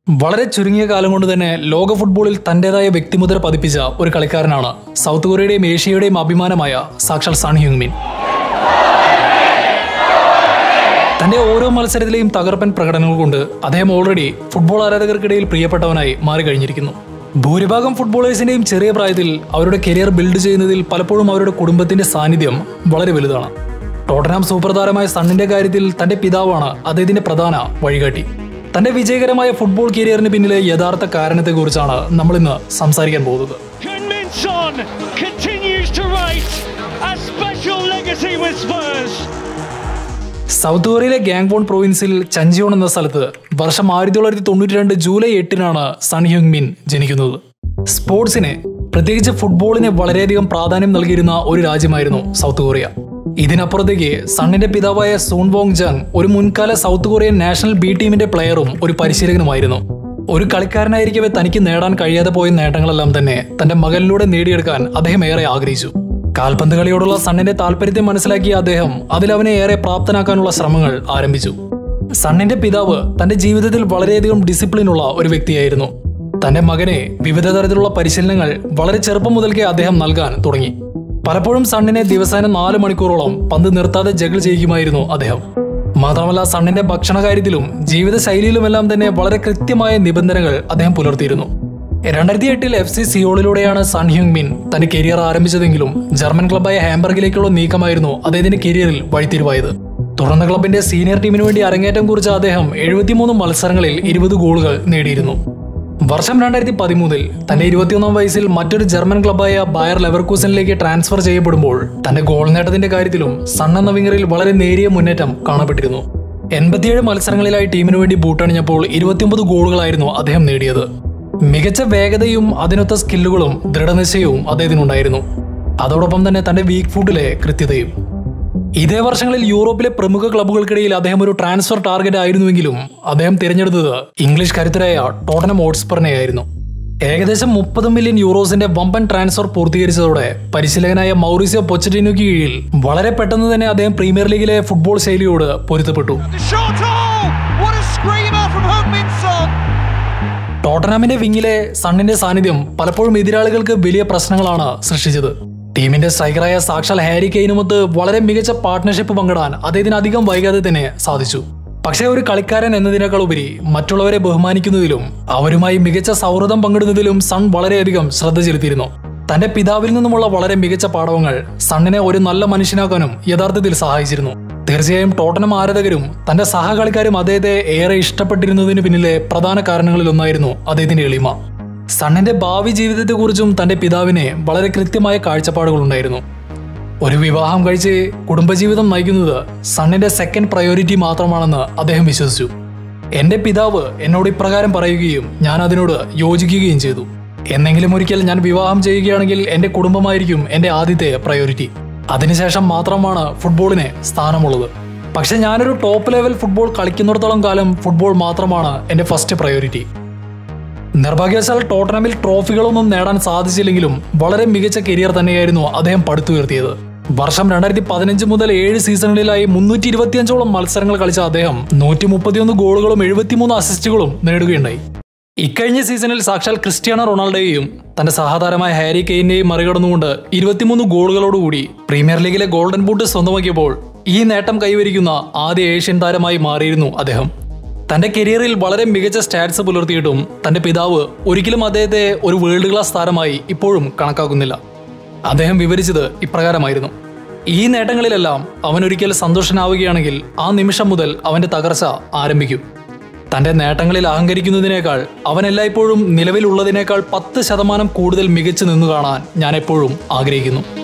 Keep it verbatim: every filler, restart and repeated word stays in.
വളരെ ചുരുങ്ങിയ കാലം കൊണ്ട് തന്നെ ലോക ഫുട്ബോളിൽ തന്റേതായ വ്യക്തിമുദ്ര പതിപ്പിച്ച ഒരു കളിക്കാരനാണ് സൗത്ത് കൊറിയയുടെയും ഏഷ്യയുടെയും അഭിമാനമായ സാക്ഷാൽ സൺ ഹ്യൂങ്മിൻ. തന്റെ ഓരോ മത്സരത്തിലെയും തകർപ്പൻ പ്രകടനങ്ങൾ കൊണ്ട് അദ്ദേഹം ഓൾറെഡി ഫുട്ബോൾ ആരാധകർക്കിടയിൽ പ്രിയപ്പെട്ടവനായി മാറിക്കഴിഞ്ഞിരിക്കുന്നു. ഭൂരിഭാഗം ഫുട്ബോളേഴ്സിന്റെയും ചെറിയ പ്രായത്തിൽ അവരുടെ കരിയർ ബിൽഡ് ചെയ്യുന്നതിൽ പലപ്പോഴും അവരുടെ കുടുംബത്തിന്റെ സാന്നിധ്യം വളരെ വലുതാണ്. ടോട്ടൻഹാം സൂപ്പർ താരമായ സണ്ണിന്റെ കാര്യത്തിൽ തന്റെ പിതാവാണ് അദ്ദേഹത്തിന്റെ പ്രധാന വഴികാട്ടി. തന്റെ വിജയകരമായ ഫുട്ബോൾ കരിയറിന് പിന്നിലെ യഥാർത്ഥ കാരണത്തെക്കുറിച്ചാണ് നമ്മൾ ഇന്ന് സംസാരിക്കാൻ പോകുന്നത്. സൗത്ത് കൊറിയയിലെ ഗാങ്വോൺ പ്രൊവിൻസിൽ ചഞ്ചിയോൺ എന്ന സ്ഥലത്ത് വർഷം ആയിരത്തി തൊള്ളായിരത്തി തൊണ്ണൂറ്റി രണ്ട് ജൂലൈ എട്ടിനാണ് സൺ ഹ്യൂങ്മിൻ ജനിക്കുന്നത്. സ്പോർട്സിനെ, പ്രത്യേകിച്ച് ഫുട്ബോളിനെ വളരെയധികം പ്രാധാന്യം നൽകിയിരുന്ന ഒരു രാജ്യമായിരുന്നു സൗത്ത് കൊറിയ. ഇതിനപ്പുറത്തേക്ക് സണ്ണിന്റെ പിതാവായ സൂൺ വോങ് ജാങ് ഒരു മുൻകാല സൗത്ത് കൊറിയൻ നാഷണൽ ബി ടീമിന്റെ പ്ലെയറും ഒരു പരിശീലകനുമായിരുന്നു. ഒരു കളിക്കാരനായിരിക്കവേ തനിക്ക് നേടാൻ കഴിയാതെ പോയ നേട്ടങ്ങളെല്ലാം തന്നെ തന്റെ മകനിലൂടെ നേടിയെടുക്കാൻ അദ്ദേഹം ഏറെ ആഗ്രഹിച്ചു. കാൽപന്ത് കളിയോടുള്ള സണ്ണിന്റെ താല്പര്യത്തെ മനസ്സിലാക്കിയ അദ്ദേഹം അതിലവനെ ഏറെ പ്രാപ്തനാക്കാനുള്ള ശ്രമങ്ങൾ ആരംഭിച്ചു. സണ്ണിന്റെ പിതാവ് തന്റെ ജീവിതത്തിൽ വളരെയധികം ഡിസിപ്ലിനുള്ള ഒരു വ്യക്തിയായിരുന്നു. തന്റെ മകനെ വിവിധ തരത്തിലുള്ള പരിശീലനങ്ങൾ വളരെ ചെറുപ്പം മുതൽക്കേ അദ്ദേഹം നൽകാൻ തുടങ്ങി. പലപ്പോഴും സണ്ണിനെ ദിവസേന നാല് മണിക്കൂറോളം പന്ത് നിർത്താതെ ജഗിൾ ചെയ്യിക്കുമായിരുന്നു അദ്ദേഹം. മാത്രമല്ല, സണ്ണിന്റെ ഭക്ഷണ കാര്യത്തിലും ജീവിത ശൈലിയിലുമെല്ലാം തന്നെ വളരെ കൃത്യമായ നിബന്ധനകൾ അദ്ദേഹം പുലർത്തിയിരുന്നു. രണ്ടായിരത്തി എട്ടിൽ എഫ് സി സിയോളിലൂടെയാണ് സൺ ഹ്യൂങ്മിൻ തന്റെ കരിയർ ആരംഭിച്ചതെങ്കിലും ജർമ്മൻ ക്ലബായ ഹാംബർഗിലേക്കുള്ള നീക്കമായിരുന്നു അദ്ദേഹത്തിന്റെ കരിയറിൽ വഴിത്തിരിവായത്. തുടർന്ന് ക്ലബിന്റെ സീനിയർ ടീമിന് വേണ്ടി അരങ്ങേറ്റം കുറിച്ച അദ്ദേഹം എഴുപത്തിമൂന്ന് മത്സരങ്ങളിൽ ഇരുപത് ഗോളുകൾ നേടിയിരുന്നു. വർഷം രണ്ടായിരത്തി പതിമൂന്നിൽ തന്റെ ഇരുപത്തിയൊന്നാം വയസ്സിൽ മറ്റൊരു ജർമ്മൻ ക്ലബായ ബയർ ലെവർകൂസനിലേക്ക് ട്രാൻസ്ഫർ ചെയ്യപ്പെടുമ്പോൾ തന്റെ ഗോൾ നേട്ടത്തിന്റെ കാര്യത്തിലും സൺ എന്ന വിങ്ങറിൽ വളരെ നേരിയ മുന്നേറ്റം കാണപ്പെട്ടിരുന്നു. എൺപത്തിയേഴ് മത്സരങ്ങളിലായി ടീമിനു വേണ്ടി ബൂട്ടണിഞ്ഞപ്പോൾ ഇരുപത്തിയൊമ്പത് ഗോളുകളായിരുന്നു അദ്ദേഹം നേടിയത്. മികച്ച വേഗതയും അതിനൊത്ത സ്കില്ലുകളും ദൃഢനിശ്ചയവും അദ്ദേഹത്തിനുണ്ടായിരുന്നു. അതോടൊപ്പം തന്നെ തന്റെ വീക്ക് ഫുട്ടിലെ കൃത്യതയും. ഇതേ വർഷങ്ങളിൽ യൂറോപ്പിലെ പ്രമുഖ ക്ലബ്ബുകൾക്കിടയിൽ അദ്ദേഹം ഒരു ട്രാൻസ്ഫർ ടാർഗറ്റ് ആയിരുന്നുവെങ്കിലും അദ്ദേഹം തിരഞ്ഞെടുത്തത് ഇംഗ്ലീഷ് കരുത്തരായ ടോട്ടൻഹാം ഹോട്ട്സ്പറിനെയായിരുന്നു. ഏകദേശം മുപ്പത് മില്യൺ യൂറോസിന്റെ വമ്പൻ ട്രാൻസ്ഫർ പൂർത്തീകരിച്ചതോടെ പരിശീലകനായ മൗറിസിയോ പൊച്ചറ്റിനോയ്ക്ക് കീഴിൽ വളരെ പെട്ടെന്ന് തന്നെ അദ്ദേഹം പ്രീമിയർ ലീഗിലെ ഫുട്ബോൾ ശൈലിയോട് പൊരുത്തപ്പെട്ടു. ടോട്ടൻഹാമിന്റെ വിങ്ങിലെ സണ്ണിന്റെ സാന്നിധ്യം പലപ്പോഴും എതിരാളികൾക്ക് വലിയ പ്രശ്നങ്ങളാണ് സൃഷ്ടിച്ചത്. ടീമിന്റെ സ്ട്രൈക്കറായ സാക്ഷാൽ ഹാരി കെയ്നുമൊത്ത് വളരെ മികച്ച പാർട്ട്ണർഷിപ്പ് പങ്കിടാൻ അദ്ദേഹത്തിന് അധികം വൈകാതെ തന്നെ സാധിച്ചു. പക്ഷേ ഒരു കളിക്കാരൻ എന്നതിനേക്കാൾ ഉപരി മറ്റുള്ളവരെ ബഹുമാനിക്കുന്നതിലും അവരുമായി മികച്ച സൗഹൃദം പങ്കിടുന്നതിലും സൺ വളരെയധികം ശ്രദ്ധ ചെലുത്തിയിരുന്നു. തന്റെ പിതാവിൽ നിന്നുമുള്ള വളരെ മികച്ച പാഠങ്ങൾ സണ്ണിനെ ഒരു നല്ല മനുഷ്യനാക്കാനും യഥാർത്ഥത്തിൽ സഹായിച്ചിരുന്നു. തീർച്ചയായും ടോട്ടൻഹാം ആരാധകരും തന്റെ സഹകളിക്കാരും അദ്ദേഹത്തെ ഏറെ ഇഷ്ടപ്പെട്ടിരുന്നതിന് പിന്നിലെ പ്രധാന കാരണങ്ങളിലൊന്നായിരുന്നു അദ്ദേഹത്തിന്റെ എളിമ. സണ്ണിന്റെ ഭാവി ജീവിതത്തെക്കുറിച്ചും തന്റെ പിതാവിനെ വളരെ കൃത്യമായ കാഴ്ചപ്പാടുകളുണ്ടായിരുന്നു. ഒരു വിവാഹം കഴിച്ച് കുടുംബജീവിതം നയിക്കുന്നത് സണ്ണിന്റെ സെക്കൻഡ് പ്രയോറിറ്റി മാത്രമാണെന്ന് അദ്ദേഹം വിശ്വസിച്ചു. എന്റെ പിതാവ് എന്നോട് ഇപ്രകാരം പറയുകയും ഞാൻ അതിനോട് യോജിക്കുകയും ചെയ്തു. എന്നെങ്കിലും ഒരിക്കൽ ഞാൻ വിവാഹം ചെയ്യുകയാണെങ്കിൽ എന്റെ കുടുംബമായിരിക്കും എന്റെ ആദ്യത്തെ പ്രയോറിറ്റി. അതിനുശേഷം മാത്രമാണ് ഫുട്ബോളിന് സ്ഥാനമുള്ളത്. പക്ഷെ ഞാനൊരു ടോപ്പ് ലെവൽ ഫുട്ബോൾ കളിക്കുന്നിടത്തോളം കാലം ഫുട്ബോൾ മാത്രമാണ് എന്റെ ഫസ്റ്റ് പ്രയോറിറ്റി. നിർഭാഗ്യവശാൽ ടോട്ടൻഹാമിൽ ട്രോഫികളൊന്നും നേടാൻ സാധിച്ചില്ലെങ്കിലും വളരെ മികച്ച കരിയർ തന്നെയായിരുന്നു അദ്ദേഹം പടുത്തുയർത്തിയത്. വർഷം രണ്ടായിരത്തി പതിനഞ്ച് മുതൽ ഏഴ് സീസണുകളിലായി മുന്നൂറ്റി ഇരുപത്തിയഞ്ചോളം മത്സരങ്ങൾ കളിച്ച അദ്ദേഹം നൂറ്റി മുപ്പത്തിയൊന്ന് ഗോളുകളും എഴുപത്തിമൂന്ന് അസിസ്റ്റുകളും നേടുകയുണ്ടായി. ഇക്കഴിഞ്ഞ സീസണിൽ സാക്ഷാൽ ക്രിസ്ത്യാനോ റൊണാൾഡോയെയും തന്റെ സഹതാരമായ ഹാരി കെയ്നെയും മറികടന്നുകൊണ്ട് ഇരുപത്തിമൂന്ന് ഗോളുകളോടുകൂടി പ്രീമിയർ ലീഗിലെ ഗോൾഡൻ ബൂട്ട് സ്വന്തമാക്കിയപ്പോൾ ഈ നേട്ടം കൈവരിക്കുന്ന ആദ്യ ഏഷ്യൻ താരമായി മാറിയിരുന്നു അദ്ദേഹം. തന്റെ കരിയറിൽ വളരെ മികച്ച സ്റ്റാറ്റ്സ് പുലർത്തിയിട്ടും തന്റെ പിതാവ് ഒരിക്കലും അദ്ദേഹത്തെ ഒരു വേൾഡ് ക്ലാസ് താരമായി ഇപ്പോഴും കണക്കാക്കുന്നില്ല. അദ്ദേഹം വിവരിച്ചത് ഇപ്രകാരമായിരുന്നു: ഈ നേട്ടങ്ങളിലെല്ലാം അവൻ ഒരിക്കൽ സന്തോഷനാവുകയാണെങ്കിൽ ആ നിമിഷം മുതൽ അവന്റെ തകർച്ച ആരംഭിക്കും. തന്റെ നേട്ടങ്ങളിൽ അഹങ്കരിക്കുന്നതിനേക്കാൾ അവൻ എല്ലായ്പ്പോഴും നിലവിലുള്ളതിനേക്കാൾ പത്ത് ശതമാനം കൂടുതൽ മികച്ചു നിന്നു കാണാൻ ഞാൻ എപ്പോഴും ആഗ്രഹിക്കുന്നു.